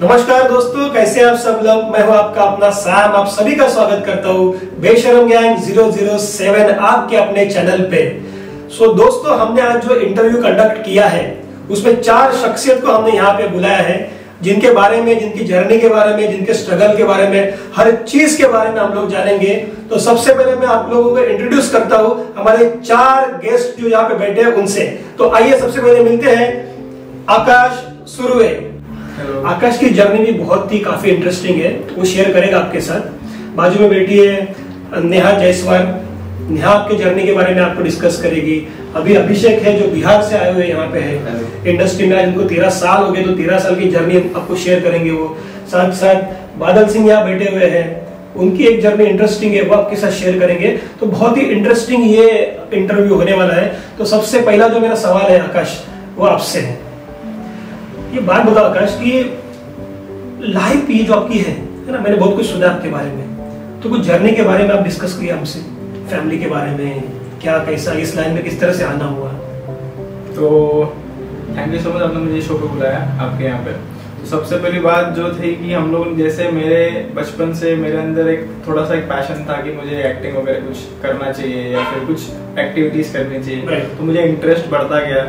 नमस्कार दोस्तों, कैसे आप सब लोग। मैं हूं आपका अपना सैम, आप सभी का स्वागत करता हूं बेशरम गैंग 007 आपके अपने चैनल पे। दोस्तों, हमने आज जो इंटरव्यू कंडक्ट किया है उसमें 4 शख्सियत को हमने यहाँ पे बुलाया है, जिनके बारे में, जिनकी जर्नी के बारे में, जिनके स्ट्रगल के बारे में, हर चीज के बारे में हम लोग जानेंगे। तो सबसे पहले मैं आप लोगों को इंट्रोड्यूस करता हूँ हमारे 4 गेस्ट जो यहाँ पे बैठे हैं उनसे। तो आइए सबसे पहले मिलते हैं आकाश सुरवे। आकाश की जर्नी भी बहुत ही काफी इंटरेस्टिंग है, वो शेयर करेगा आपके साथ। बाजू में बैठी है नेहा जायसवाल। नेहा आपकी जर्नी के बारे में आपको डिस्कस करेगी। अभी अभिषेक है जो बिहार से आए हुए यहाँ पे है इंडस्ट्री में, जिनको 13 साल हो गए, तो 13 साल की जर्नी आपको शेयर करेंगे वो। साथ साथ बादल सिंह यहाँ बैठे हुए हैं, उनकी एक जर्नी इंटरेस्टिंग है, वो आपके साथ शेयर करेंगे। तो बहुत ही इंटरेस्टिंग ये इंटरव्यू होने वाला है। तो सबसे पहला जो मेरा सवाल है आकाश, वो आपसे है। ये बात बताओ आकाश की लाइफ ये जो आपकी है ना, मैंने बहुत कुछ सुना आपके बारे में, तो कुछ जर्नी के बारे में आप डिस्कस किया हमसे, फैमिली के बारे में, क्या कैसा इस लाइन में किस तरह से आना हुआ। तो थैंक यू सो मच, आपने मुझे शो पे बुलाया आपके यहाँ पे। तो सबसे पहली बात जो थी कि हम लोग, जैसे मेरे बचपन से मेरे अंदर एक थोड़ा सा एक पैशन था कि मुझे एक्टिंग वगैरह कुछ करना चाहिए या फिर कुछ एक्टिविटीज करनी चाहिए। तो मुझे इंटरेस्ट बढ़ता गया।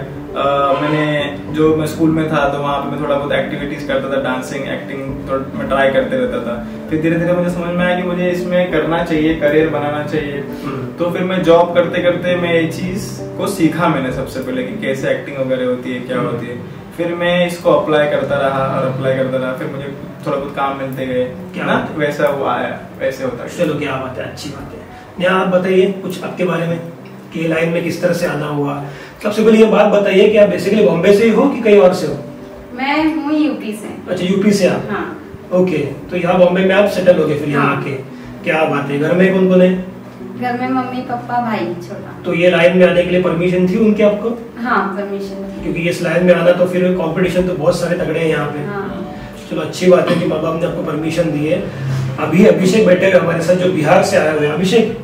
मैं स्कूल में था तो वहाँ पे मैं थोड़ा बहुत एक्टिविटीज करता था, डांसिंग, एक्टिंग तो मैं ट्राई करते रहता था। फिर धीरे धीरे मुझे समझ में आया कि मुझे इसमें करना चाहिए, करियर बनाना चाहिए। तो फिर मैं जॉब करते करते मैं ये चीज को सीखा मैंने सबसे पहले कि कैसे एक्टिंग वगैरह होती है, क्या होती है। फिर मैं इसको अप्लाई करता रहा और अप्लाई करता रहा, फिर मुझे थोड़ा बहुत काम मिलते गए, क्या ना वैसा वो आया, वैसे होता है। चलो, क्या बात है, अच्छी बात है। नेहा, आप बताइए कुछ आपके बारे में कि लाइन में किस तरह से आना हुआ। सबसे पहले ये बात बताइए कि आप बेसिकली बॉम्बे से ही हो कि कहीं और से हो? मैं हूँ यूपी से। अच्छा, यूपी से आप? हाँ। ओके, तो यहाँ बॉम्बे में आप सेटल हो गए फिर यहाँ आके। क्या बात है। घर में कौन कौन है? घर में मम्मी पापा भाई छोटा। तो ये लाइन में आने के लिए परमिशन थी उनकी आपको? हाँ, परमिशन थी, क्योंकि इस लाइन में आना तो फिर कंपटीशन तो बहुत सारे तगड़े हैं यहाँ पे। हाँ। चलो, अच्छी बात है कि माँ बाप ने आपको परमिशन दी है। अभी अभिषेक बैठे हुए हमारे साथ जो बिहार से आए हुए हैं। अभिषेक,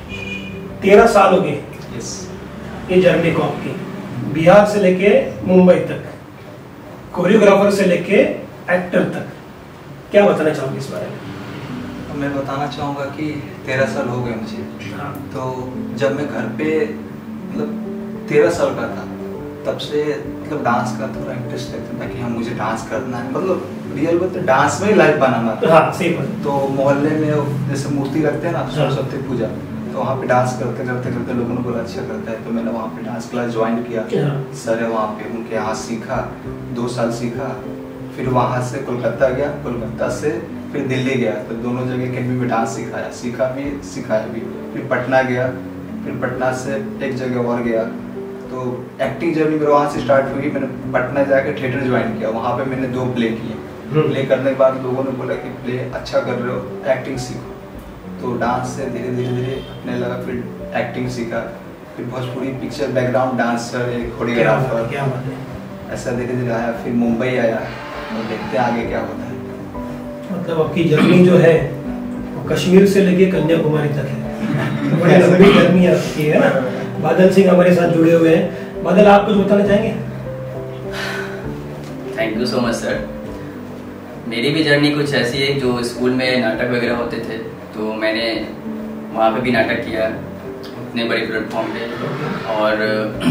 13 साल हो गए ये जर्नी को आपकी, बिहार से लेके मुंबई तक, कोरियोग्राफर से लेके एक्टर तक। क्या बताना चाहोगे इस बारे में? मैं बताना चाहूँगा कि 13 साल हो गए मुझे। हाँ। तो जब मैं घर पे मतलब 13 साल का था, तब से मतलब डांस का थोड़ा इंटरेस्ट लगता था कि हाँ मुझे डांस करना है, मतलब रियल बात है, डांस में ही लाइफ बनाना था। हाँ, सही बात। तो मोहल्ले में जैसे मूर्ति रखते हैं ना, सरस्वती पूजा, तो वहाँ पे डांस करते करते करते लोगों ने बोला अच्छा करता है, तो मैंने वहाँ पे डांस क्लास ज्वाइन किया। सर है वहाँ पे, उनके यहाँ सीखा, 2 साल सीखा। फिर वहाँ से कोलकाता गया, कोलकाता से फिर दिल्ली गया, तो दोनों जगह अकेडमी में डांस सीखा भी सिखाया भी। फिर पटना गया, फिर पटना से एक जगह और गया। तो एक्टिंग जर्नी मेरे वहाँ से स्टार्ट हुई। मैंने पटना जाकर थिएटर ज्वाइन किया, वहाँ पे मैंने 2 प्ले किए। प्ले करने के बाद लोगों ने बोला कि प्ले अच्छा कर रहे हो, एक्टिंग सीखो। तो डांस से धीरे धीरे धीरे अपने लगा, फिर एक्टिंग सीखा, फिर Bhojpuri picture background dancer, choreographer, ऐसा धीरे धीरे आया। फिर मुंबई आया, और देखते हैं आगे क्या होता है। मतलब आपकी जर्नी जो है वो कश्मीर से लेके कन्याकुमारी तक है। बड़ी लंबी जर्नी आपकी है ना। बादल सिंह हमारे साथ जुड़े हुए हैं। बादल, आप कुछ बताना चाहेंगे? Thank you so much sir. मेरी भी जर्नी कुछ ऐसी है, जो स्कूल में नाटक वगैरह होते थे तो मैंने वहाँ पे भी नाटक किया इतने बड़े प्लेटफॉर्म पे। और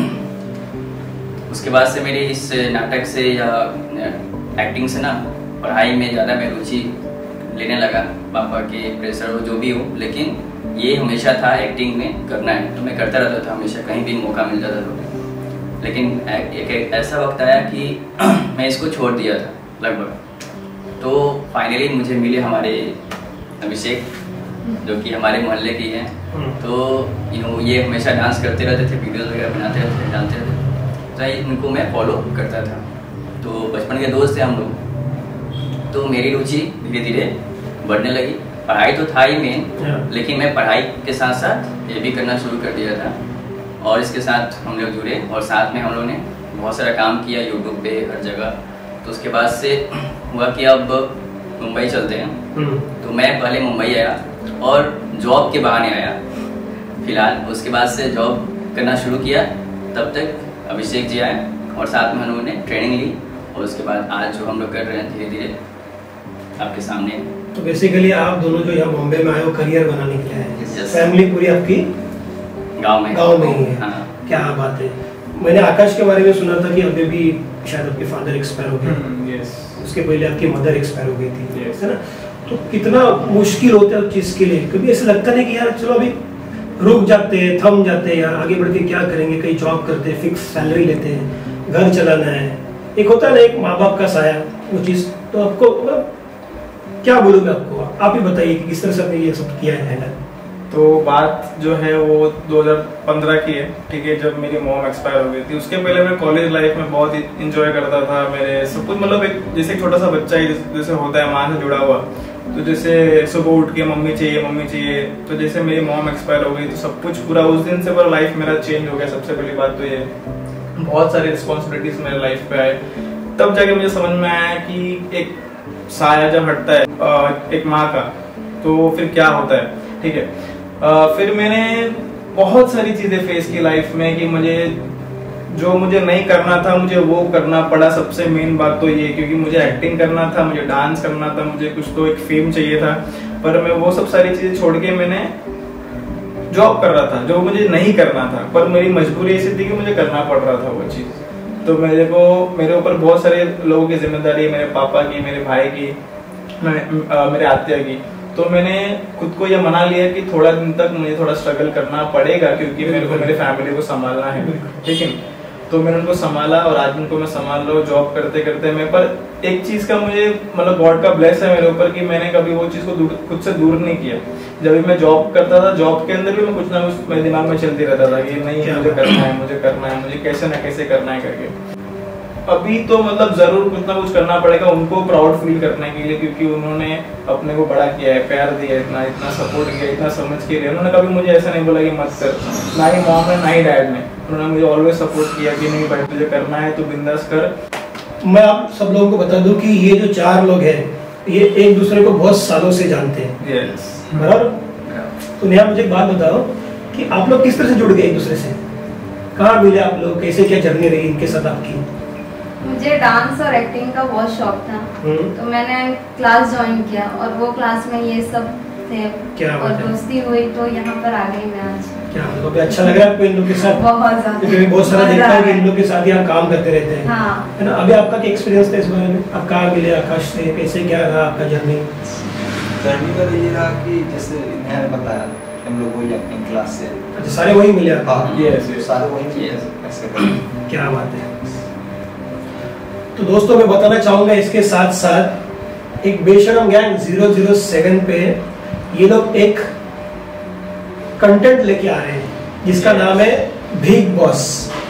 उसके बाद से मेरी इस नाटक से या एक्टिंग से ना पढ़ाई में ज़्यादा मैं रुचि लेने लगा। पापा के प्रेशर हो जो भी हो, लेकिन ये हमेशा था एक्टिंग में करना है, तो मैं करता रहता था हमेशा, कहीं भी मौका मिल जाता था। लेकिन एक ऐसा वक्त आया कि मैं इसको छोड़ दिया था लगभग। तो फाइनली मुझे मिले हमारे अभिषेक, जो कि हमारे मोहल्ले की हैं। तो ये हमेशा डांस करते रहते थे, वीडियोस वगैरह बनाते रहते थे, डालते रहते थे, तो इनको मैं फॉलो करता था। तो बचपन के दोस्त थे हम लोग। तो मेरी रुचि धीरे धीरे बढ़ने लगी। पढ़ाई तो था ही मेन, लेकिन मैं पढ़ाई के साथ साथ ये भी करना शुरू कर दिया था। और इसके साथ हम लोग जुड़े, और साथ में हम लोगों ने बहुत सारा काम किया यूट्यूब पे, हर जगह। तो उसके बाद से हुआ कि अब मुंबई चलते हैं। तो मैं पहले मुंबई आया और जॉब के बहाने आया फिलहाल। उसके बाद से जॉब करना शुरू किया, तब तक अभिषेक जी आए और साथ में हम लोगों ने ट्रेनिंग ली। और उसके बाद आज जो हम लोग कर रहे हैं धीरे धीरे, आपके सामने। तो बेसिकली आप दोनों जो यहाँ बॉम्बे में आए हो करियर बनाने के लिए आए हैं। Yes. फैमिली पूरी आपकी गांव में ही है। हाँ। क्या बात है। मैंने आकाश के बारे में सुना था कि अभी भी शायद आपके फादर एक्सपायर हो गए। यस। उसके पहले आपकी मदर एक्सपायर हो गई थी, Yes. है ना। तो कितना मुश्किल होता है उस चीज के लिए, कभी ऐसा लगता नहीं कि यार चलो अभी रुक जाते हैं, थम जाते हैं यार, आगे बढ़ के क्या करेंगे, कहीं जॉब करते हैं, फिक्स सैलरी लेते हैं, घर चलाना है, एक होता है ना एक माँ बाप का साया, वो चीज। तो आपको क्या बोलूंगा आपको, आप ही बताइए कि किस तरह से आपने ये सब किया है हैंडल। तो बात जो है वो 2015 की है, ठीक है, जब मेरी मॉम एक्सपायर हो गई थी। उसके पहले मैं कॉलेज लाइफ में बहुत इंजॉय करता था। मेरे सब कुछ मतलब एक जैसे एक छोटा सा बच्चा ही जैसे होता है माँ से जुड़ा हुआ, तो जैसे सुबह उठ के मम्मी चाहिए, तो जैसे मेरी मॉम एक्सपायर हो गई तो सब कुछ पूरा उस दिन से पूरा लाइफ मेरा चेंज हो गया। सबसे पहली बात तो ये बहुत सारी रिस्पॉन्सिबिलिटीज मेरे लाइफ पे आए, तब जाके मुझे समझ में आया कि एक साया जब हटता है एक माँ का तो फिर क्या होता है, ठीक है। फिर मैंने बहुत सारी चीजें फेस की लाइफ में कि मुझे नहीं करना था मुझे वो करना पड़ा। सबसे मेन बात तो ये, क्योंकि मुझे एक्टिंग करना था, मुझे डांस करना था, मुझे कुछ तो एक फेम चाहिए था, पर मैं वो सब सारी चीजें छोड़ के मैंने जॉब कर रहा था जो मुझे नहीं करना था, पर मेरी मजबूरी ऐसी थी कि मुझे करना पड़ रहा था वो चीज। तो मेरे ऊपर बहुत सारे लोगों की जिम्मेदारी है, मेरे पापा की, मेरे भाई की, मेरे आत्या की। तो मैंने खुद को ये मना लिया कि थोड़ा दिन तक मुझे थोड़ा स्ट्रगल करना पड़ेगा, क्योंकि मेरे को मेरे फैमिली को संभालना है, ठीक है। तो मैंने उनको संभाला और आज उनको मैं संभाल रहा हूँ जॉब करते करते मैं। पर एक चीज का मुझे मतलब गॉड का ब्लेस है मेरे ऊपर कि मैंने कभी वो चीज को खुद से दूर नहीं किया। जब भी मैं जॉब करता था, जॉब के अंदर भी मैं कुछ ना कुछ मेरे दिमाग में चलती रहता था कि नहीं मुझे करना है, मुझे कैसे ना कैसे करना है करके। अभी तो मतलब जरूर कुछ ना कुछ करना पड़ेगा उनको प्राउड फील करने के लिए, क्योंकि उन्होंने अपने को बड़ा किया है, प्यार दिया है, इतना सपोर्ट किया, इतना समझ के लिए। उन्होंने कभी मुझे ऐसा नहीं बोला कि मत कर, ना ही मॉम ने ना ही डैड ने, उन्होंने मुझे ऑलवेज सपोर्ट किया कि नहीं भाई तुझे करना है तो बिंदास कर। मैं आप सब लोगों को बता दूं कि ये जो 4 लोग हैं ये एक दूसरे को बहुत सालों से जानते हैं। यस बराबर। तो नेहा मुझे एक बात बताओ कि आप लोग किस तरह से जुड़ गए एक दूसरे से, कहाँ मिले आप लोग, कैसे क्या जर्नी रही इनके साथ आपकी। मुझे डांस और एक्टिंग का बहुत शौक था, तो मैंने क्लास ज्वाइन किया और वो क्लास में ये सब थे। क्या और दोस्ती हुई तो यहाँ पर आ गई मैं आज। क्या मतलब अच्छा लग रहा है आपको इन लोग के साथ? बहुत ज्यादा। क्योंकि बहुत सारा देखता हूँ कि इन लोग के साथ ही आप काम करते रहते हैं, हाँ। है ना। अभी आपका क्या एक्सपीरियंस था इस बारे में, आप कहाँ मिले आकाश से, कैसे क्या रहा आपका जर्नी? जर्नी का ये रहा कि जैसे मैंने बताया हम लोग वही अपनी क्लास से। अच्छा सारे वही मिले आपको? हाँ Yes, सारे वही ऐसे। क्या बात है। तो दोस्तों मैं बताना चाहूंगा इसके साथ साथ एक बेशरम गैंग 007 पे ये लोग एक कंटेंट लेके आ रहे हैं जिसका नाम है भीख बॉस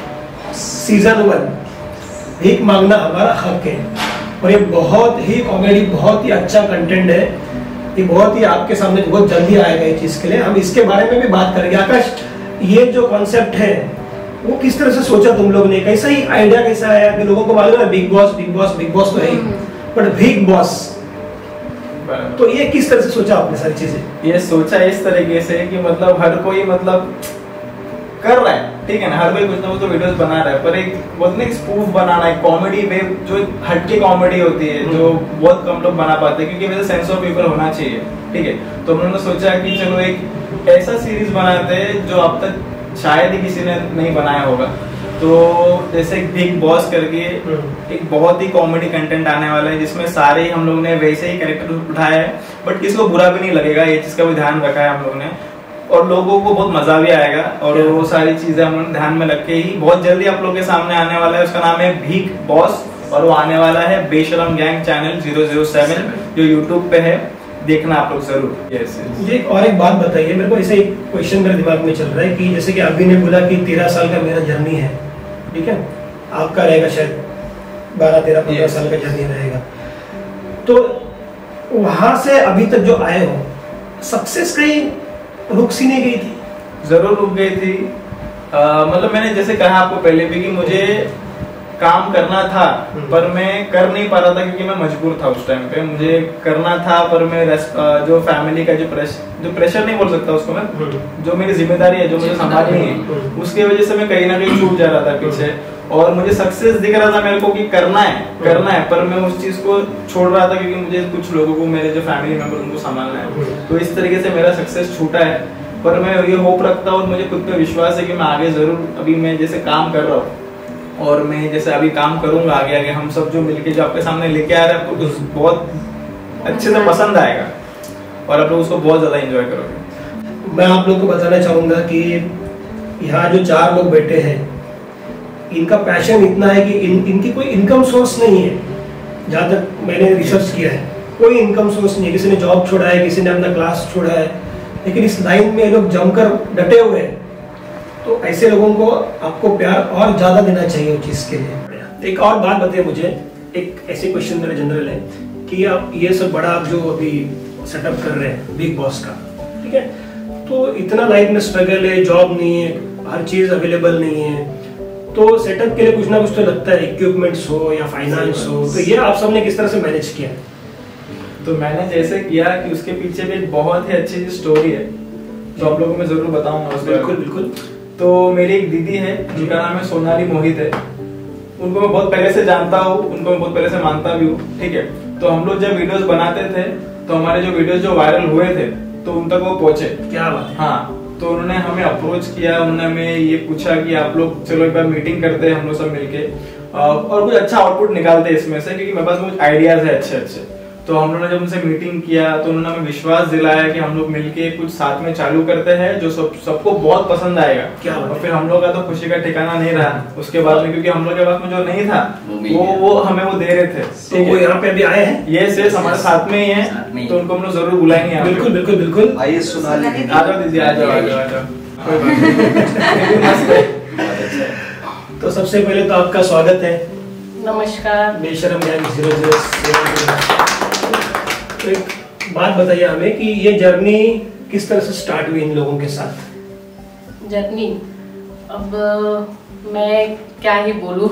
सीजन 1। भीख मांगना हमारा हक है। और ये बहुत ही कॉमेडी, बहुत ही अच्छा कंटेंट है। ये बहुत ही आपके सामने बहुत जल्दी आएगा ये चीज के लिए, हम इसके बारे में भी बात करेंगे। आकाश ये जो कॉन्सेप्ट है वो किस तरह से सोचा तुम लोग ने, कैसा ही आइडिया कैसा आया? कि लोगों को मालूम है बिग बॉस तो है ही, बट भीख बॉस तो ये किस तरह से सोचा आपने सारी चीजें? ये सोचा इस तरीके से कि मतलब हर कोई मतलब कर रहा है, ठीक है ना, हर कोई कुछ ना कुछ तो वीडियोस बना रहा है, पर एक बोलते हैं स्पूफ बनाना है, कॉमेडी वे जो हटके कॉमेडी होती है जो बहुत कम लोग बना पाते हैं, क्योंकि वैसे सेंस ऑफ ह्यूमर होना चाहिए, ठीक है। तो उन्होंने सोचा कि चलो एक ऐसा सीरीज बनाते हैं जो अब तक शायद ही किसी ने नहीं बनाया होगा। तो जैसे बिग बॉस करके एक बहुत ही कॉमेडी कंटेंट आने वाला है जिसमें सारे हम लोग ने वैसे ही कैरेक्टर उठाया है, बट किसी को बुरा भी नहीं लगेगा, ये चीज का भी ध्यान रखा है हम लोग ने, और लोगों को बहुत मजा भी आएगा। और वो सारी चीजें हम लोग ध्यान में रख के ही बहुत जल्दी आप लोग के सामने आने वाला है। उसका नाम है भीख बॉस और वो आने वाला है बेशरम गैंग चैनल 007 जो यूट्यूब पे है, देखना आप लोग जरूर। यस मुझे और एक बात बताइए, मेरे को ऐसे एक क्वेश्चन मेरे दिमाग में चल रहा है कि जैसे कि अभी ने बोला कि 13 साल का मेरा जर्नी है, ठीक है, आपका रहेगा शायद 12, 13, 15 साल का जर्नी रहेगा। तो वहां से अभी तक जो आए हो, सक्सेस कहीं रुक सी नहीं गई थी? जरूर रुक गई थी। मतलब मैंने जैसे कहा आपको पहले भी कि मुझे काम करना था पर मैं कर नहीं पा रहा था क्योंकि मैं मजबूर था उस टाइम पे। मुझे करना था पर मैं जो फैमिली का जो प्रेशर नहीं बोल सकता उसको मैं, जो मेरी जिम्मेदारी है जो मुझे संभालनी है, उसकी वजह से मैं कहीं ना कहीं छूट जा रहा था पीछे। और मुझे सक्सेस दिख रहा था मेरे को कि करना है, पर मैं उस चीज को छोड़ रहा था क्योंकि मुझे कुछ लोगों को, मेरे जो फैमिली मेंबर उनको संभालना है। तो इस तरीके से मेरा सक्सेस छूटा है। पर मैं ये होप रखता हूँ और मुझे खुद पे विश्वास है कि मैं आगे जरूर, अभी मैं जैसे काम कर रहा हूँ और मैं जैसे अभी काम करूंगा आगे हम सब जो मिलके जो आपके सामने लेके आ रहे हैं आपको बहुत अच्छे से पसंद आएगा और आप लोग उसको बहुत ज्यादा एंजॉय करोगे। मैं आप लोग को बताना चाहूंगा कि यहाँ जो 4 लोग बैठे हैं, इनका पैशन इतना है कि इनकी कोई इनकम सोर्स नहीं है। जहाँ तक मैंने रिसर्च किया है, कोई इनकम सोर्स नहीं है। किसी ने जॉब छोड़ा है, किसी ने अपना क्लास छोड़ा है, लेकिन इस लाइन में ये लोग जमकर डटे हुए हैं। तो ऐसे लोगों को आपको प्यार और ज्यादा देना चाहिए उस चीज के लिए। एक और बात बताइए मुझे, एक ऐसे क्वेश्चन मेरा जनरल है कि आप ये सब बड़ा आप जो अभी सेटअप कर रहे हैं बिग बॉस का, ठीक है, तो इतना लाइफ में स्ट्रगल है, जॉब नहीं है, हर चीज अवेलेबल नहीं है, तो सेटअप के लिए कुछ ना कुछ तो लगता है, इक्विपमेंट्स हो या फाइनेंस हो, तो ये आप सबने किस तरह से मैनेज किया? तो मैंने जैसे किया कि उसके पीछे भी एक बहुत ही अच्छी स्टोरी है तो आप लोगों को मैं जरूर बताऊंगा उसके। बिल्कुल। तो मेरी एक दीदी है जिनका नाम है सोनाली मोहित है। उनको मैं बहुत पहले से जानता हूँ, उनको मैं बहुत पहले से मानता भी हूँ, ठीक है। तो हम लोग जब वीडियोस बनाते थे तो हमारे जो वीडियोस जो वायरल हुए थे तो उन तक वो पहुंचे। क्या बात है। हाँ, तो उन्होंने हमें अप्रोच किया, उन्होंने हमें ये पूछा कि आप लोग चलो एक बार मीटिंग करते हैं हम लोग सब मिलके और कुछ अच्छा आउटपुट निकालते हैं इसमें से, क्योंकि मेरे पास कुछ आइडियाज है अच्छे। तो हम लोगों ने जब उनसे मीटिंग किया तो उन्होंने हमें विश्वास दिलाया कि हम लोग मिलके कुछ साथ में चालू करते हैं जो सबको बहुत पसंद आएगा। क्या और फिर हम लोग का तो खुशी का ठिकाना नहीं रहा उसके बाद में, क्योंकि हम लोग के पास में जो नहीं था वो हमें वो दे रहे थे। तो वो यहाँ पे अभी आए हैं, ये सेल्स हमारे साथ में ही है, तो उनको हम लोग जरूर बुलाएंगे। बिल्कुल। आइए सोनाली, आ जाओ दीदी, आ जाओ। तो सबसे पहले तो आपका स्वागत है। नमस्कार। बेशरम गैंग 007। तो एक बात बताइए हमें कि ये जर्नी किस तरह से स्टार्ट हुई इन लोगों के साथ? जर्नी, अब मैं क्या ही बोलूं।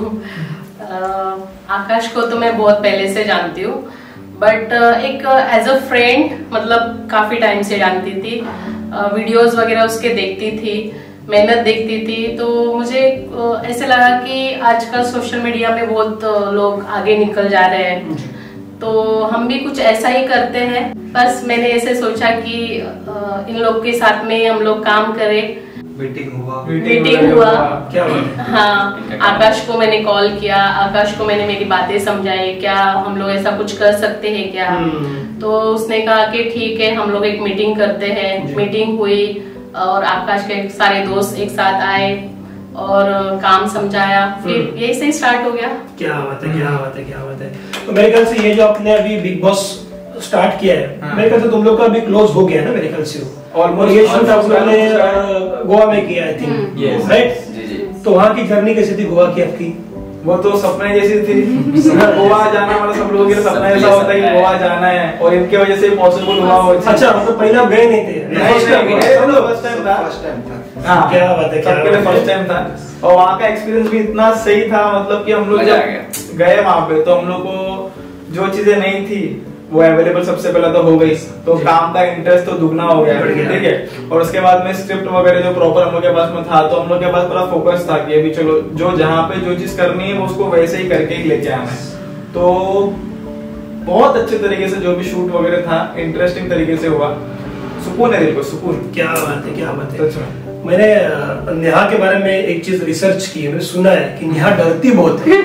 आकाश को तो मैं बहुत पहले से जानती हूँ, बट एक एज अ फ्रेंड मतलब काफी टाइम से जानती थी। वीडियोस वगैरह उसके देखती थी, मेहनत देखती थी, तो मुझे ऐसे लगा कि आजकल सोशल मीडिया में बहुत लोग आगे निकल जा रहे हैं, तो हम भी कुछ ऐसा ही करते हैं। बस मैंने ऐसे सोचा कि इन लोग के साथ में हम लोग काम करें। मीटिंग हुआ। क्या बात है। हाँ, आकाश को मैंने कॉल किया, आकाश को मैंने मेरी बातें समझाई, क्या हम लोग ऐसा कुछ कर सकते हैं क्या। तो उसने कहा कि ठीक है हम लोग एक मीटिंग करते हैं। मीटिंग हुई और आकाश के सारे दोस्त एक साथ आए और काम समझाया, फिर यही से स्टार्ट हो गया। क्या बात है। तो मेरे ख्याल से ये जो आपने अभी बिग बॉस स्टार्ट किया है, मेरे ख्याल से तुम लोग का भी क्लोज हो गया ना मेरे ख्याल से। और ये शूट आप लोगों ने गोवा में किया आई थिंक, राइट? तो वहाँ की जर्नी कैसी थी गोवा की आपकी? वो तो सपने जैसी थी। गोवा जाना मतलब सब लोगों के सपना ऐसा होता है कि गोवा जाना है, और इनकी वजह से पॉसिबल हुआ। अच्छा, मतलब पहले आप गए नहीं थे? फर्स्ट टाइम था। हाँ, क्या बात है, सबके लिए फर्स्ट टाइम था। और वहाँ का एक्सपीरियंस भी इतना सही था, मतलब कि हम लोग जब गए वहाँ पे तो हम लोग को जो चीजें नहीं थी वो अवेलेबल सबसे पहले तो हो गई, तो काम का इंटरेस्ट तो दुगना हो गया, ठीक है। और उसके बाद में स्क्रिप्ट वगैरह जो प्रॉपर हम लोग के पास में था, तो हम लोग के पास पूरा फोकस था कि अभी चलो जो जहाँ पे जो चीज करनी है वो उसको वैसे ही करके ही लेके आना है। तो बहुत अच्छे तरीके से जो भी शूट वगैरह था इंटरेस्टिंग तरीके से हुआ। सुकून है दिल को, सुकून। क्या बात है। सच में मैंने नेहा के बारे में एक चीज रिसर्च की है, मैंने सुना है कि नेहा डरती बहुत है।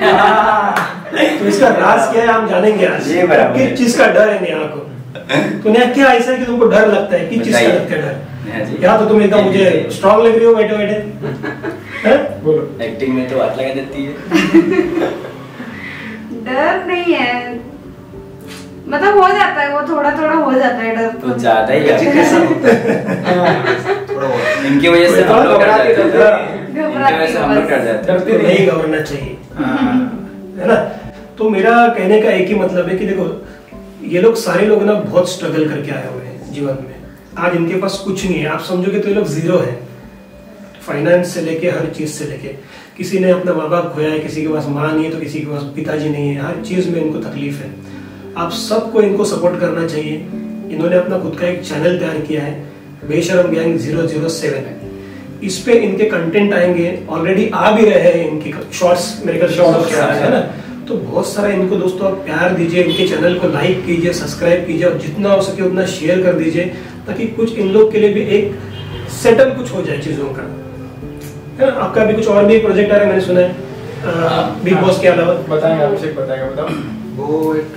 तो इसका राज क्या है हम जानेंगे आज। किस चीज का डर है नेहा को? तो नेहा क्या ऐसा है कि तुमको डर लगता है, किस चीज का लगता है डर? या तो तुम एकदम मुझे स्ट्रॉन्ग लग रही हो बैठे बोलो। एक्टिंग में तो हाथ लगा देती है। डर नहीं है, मतलब हो जाता है, वो थोड़ा हो जाता है डर तो ज्यादा ही इनकी वजह से हम लोग डर जाते हैं। नहीं घबराना चाहिए, है ना? तो मेरा कहने का एक ही मतलब है कि देखो ये लोग सारे लोग ना बहुत स्ट्रगल करके आए हुए हैं जीवन में। आज इनके पास कुछ नहीं है, आप समझोगे तो ये लोग जीरो है, फाइनेंस से लेके हर चीज से लेके, किसी ने अपना माँ बाप खोया है, किसी के पास माँ नहीं है तो किसी के पास पिताजी नहीं है, हर चीज में इनको तकलीफ है। आप सबको इनको सपोर्ट करना चाहिए। इन्होंने अपना खुद का एक चैनल तैयार किया है बेशरम गैंग 007। इस पे इनके कंटेंट आएंगे, ऑलरेडी आ भी रहे हैं इनके शॉर्ट्स, मेरे ख्याल शॉर्ट्स है ना। तो बहुत सारा इनको दोस्तों आप प्यार दीजिए, इनके चैनल को लाइक कीजिए, सब्सक्राइब कीजिए और जितना हो सके उतना शेयर कर दीजिए, ताकि कुछ इन लोग के लिए भी एक सेटल कुछ हो जाए चीजों का, है ना। आपका भी कुछ और भी प्रोजेक्ट आ रहा है मैंने सुना है बिग बॉस के अलावा? बताएंगे, अभिषेक बताएगा, बताओ। वो एक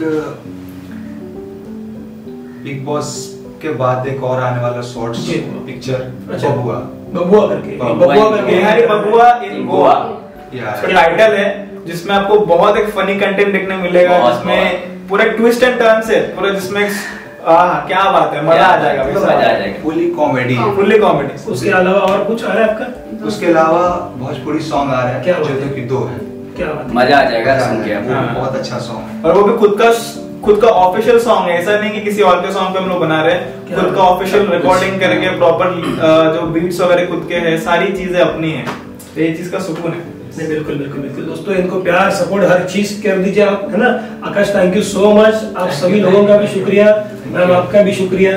बिग बॉस के बाद एक और आने वाला शॉर्ट्स पिक्चर बबुआ करके बबुआ इन गोवा टाइटल है, जिसमें आपको बहुत एक फनी कंटेंट देखने मिलेगा, जिसमें पूरा ट्विस्ट एंड टर्न से पूरा, जिसमें क्या बात है, मजा आ जाएगा, फुल्ली कॉमेडी। उसके अलावा और कुछ आ रहा है आपका? उसके अलावा भोजपुरी सॉन्ग आ रहा है, क्या जो कि 2 है, क्या बात, मजा आ जाएगा सुन के। बहुत अच्छा सॉन्ग है, और वो भी खुद का ऑफिशियल सॉन्ग है, ऐसा नहीं कि किसी और के सॉन्ग पे हम लोग बना रहे हैं, खुद का ऑफिशियल रिकॉर्डिंग करके प्रॉपर जो बीट्स वगैरह खुद के हैं, सारी चीजें अपनी हैं, तो ये चीज का सुकून है। नहीं, बिल्कुल बिल्कुल बिल्कुल दोस्तों, इनको प्यार सपोर्ट हर चीज कर दीजिए आप, है ना। Akash thank you so much, आप सभी लोगों का भी शुक्रिया, मैम आपका भी शुक्रिया।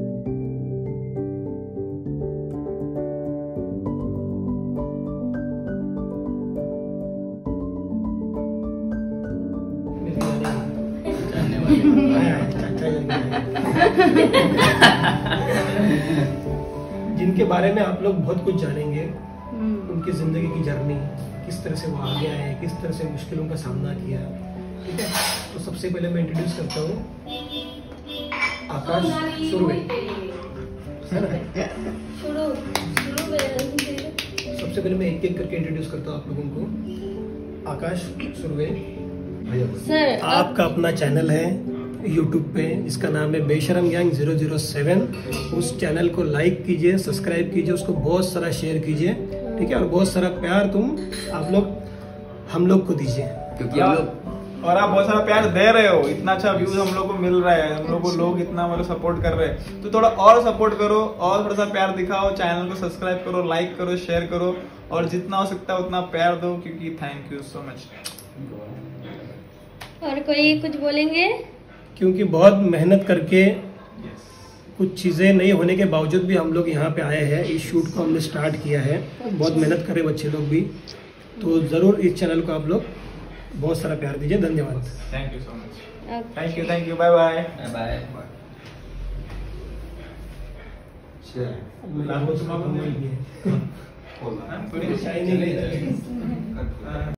जिनके बारे में आप लोग बहुत कुछ जानेंगे, उनकी जिंदगी की जर्नी, किस तरह से वो आगे आए, किस तरह से मुश्किलों का सामना किया, ठीक है। तो सबसे पहले मैं इंट्रोड्यूस करता हूँ आकाश सुरवे, है ना। सबसे पहले मैं एक एक करके इंट्रोड्यूस करता हूँ आप लोगों को। आकाश सुरवे सर, आपका अपना चैनल है YouTube पे, जिसका नाम है बेशरम गैंग 007। उस चैनल को लाइक कीजिए, सब्सक्राइब कीजिए, उसको बहुत सारा शेयर कीजिए, ठीक है। और बहुत सारा प्यार आप लोग हम लोग को दीजिए, क्योंकि हम लोग, और आप बहुत सारा प्यार दे रहे हो, इतना अच्छा व्यूज हम लोग को मिल रहा है, हम लोग को लोग इतना मतलब सपोर्ट कर रहे हैं, तो थोड़ा और सपोर्ट करो और थोड़ा सा प्यार दिखाओ, चैनल को सब्सक्राइब करो, लाइक करो, शेयर करो, और जितना हो सकता है उतना प्यार दो, क्योंकि थैंक यू सो मच। और कोई कुछ बोलेंगे? क्योंकि बहुत मेहनत करके कुछ चीज़ें नहीं होने के बावजूद भी हम लोग यहाँ पे आए हैं, इस शूट को हमने स्टार्ट किया है, बहुत मेहनत करे बच्चे लोग भी, तो ज़रूर इस चैनल को आप लोग बहुत सारा प्यार दीजिए। धन्यवाद, thank you so much, thank you, bye bye bye. बोला